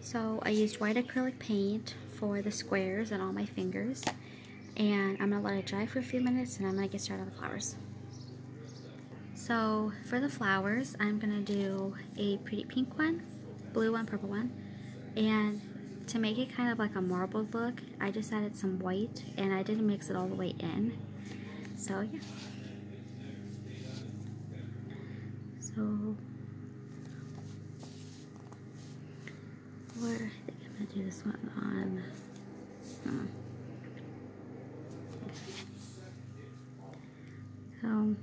So I used white acrylic paint for the squares and all my fingers, and I'm going to let it dry for a few minutes and I'm going to get started on the flowers. So for the flowers, I'm going to do a pretty pink one, blue one, purple one, and to make it kind of like a marbled look, I just added some white and I didn't mix it all the way in. So yeah. So I think I'm going to do this one on, so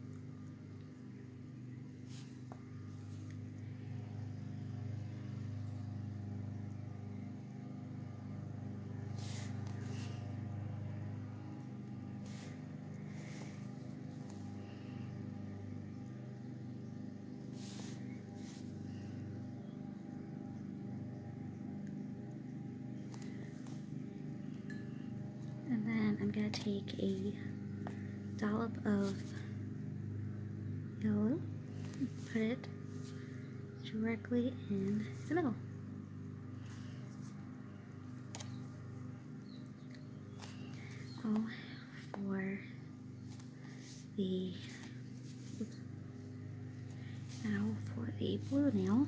and then I'm going to take a dollop of yellow, put it directly in the middle. Oh, for the, oops, now for the blue nail.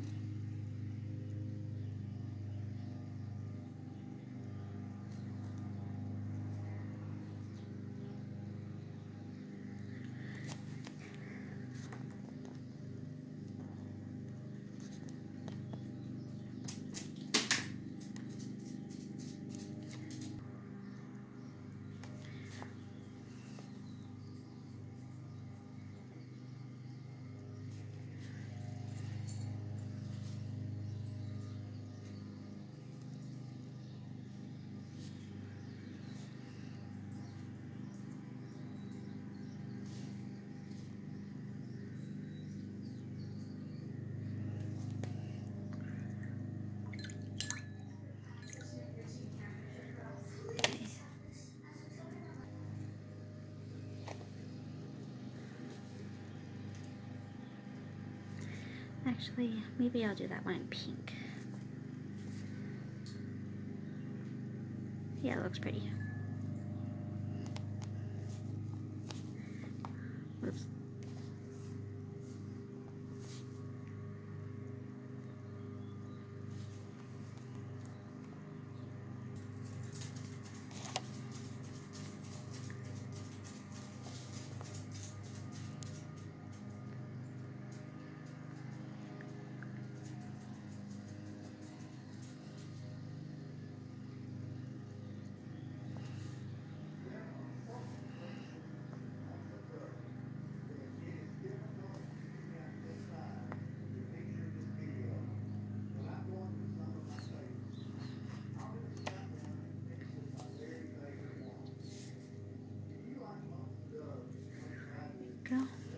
Actually, maybe I'll do that one in pink. Yeah, it looks pretty. Oops. Go.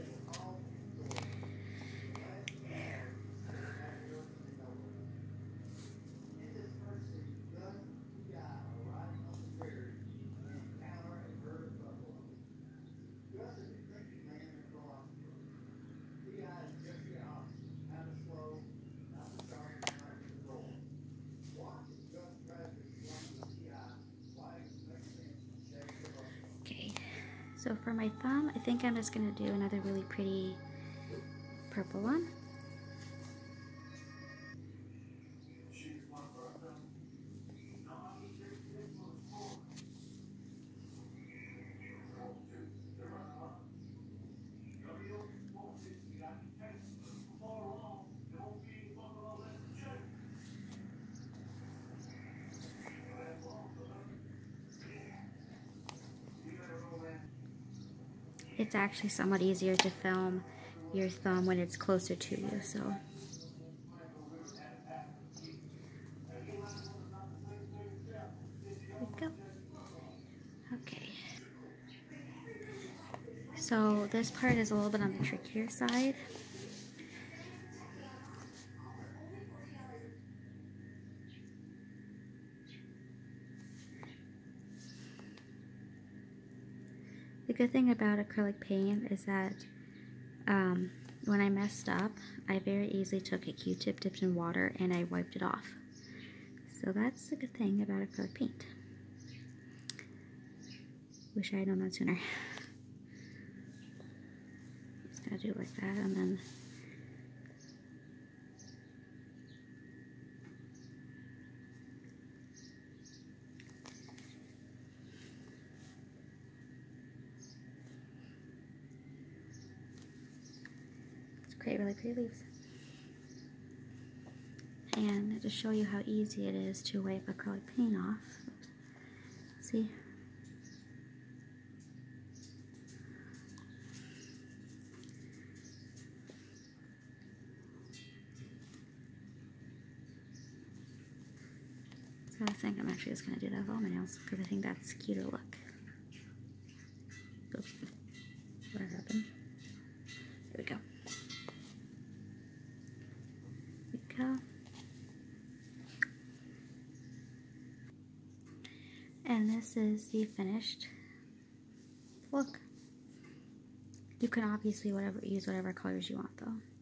Okay, so for my thumb, I think I'm just going to do another really pretty purple one. It's actually somewhat easier to film your thumb when it's closer to you, so. There we go. Okay. So this part is a little bit on the trickier side. The good thing about acrylic paint is that when I messed up, I very easily took a Q-tip dipped in water and I wiped it off. So that's the good thing about acrylic paint. Wish I had known that sooner. Just gotta do it like that, and then let's create really pretty leaves. And to show you how easy it is to wipe acrylic paint off, see? So I think I'm actually just going to do that with all my nails because I think that's a cuter look. Oops. What happened? There we go. There we go. And this is the finished look. You can obviously use whatever colors you want though.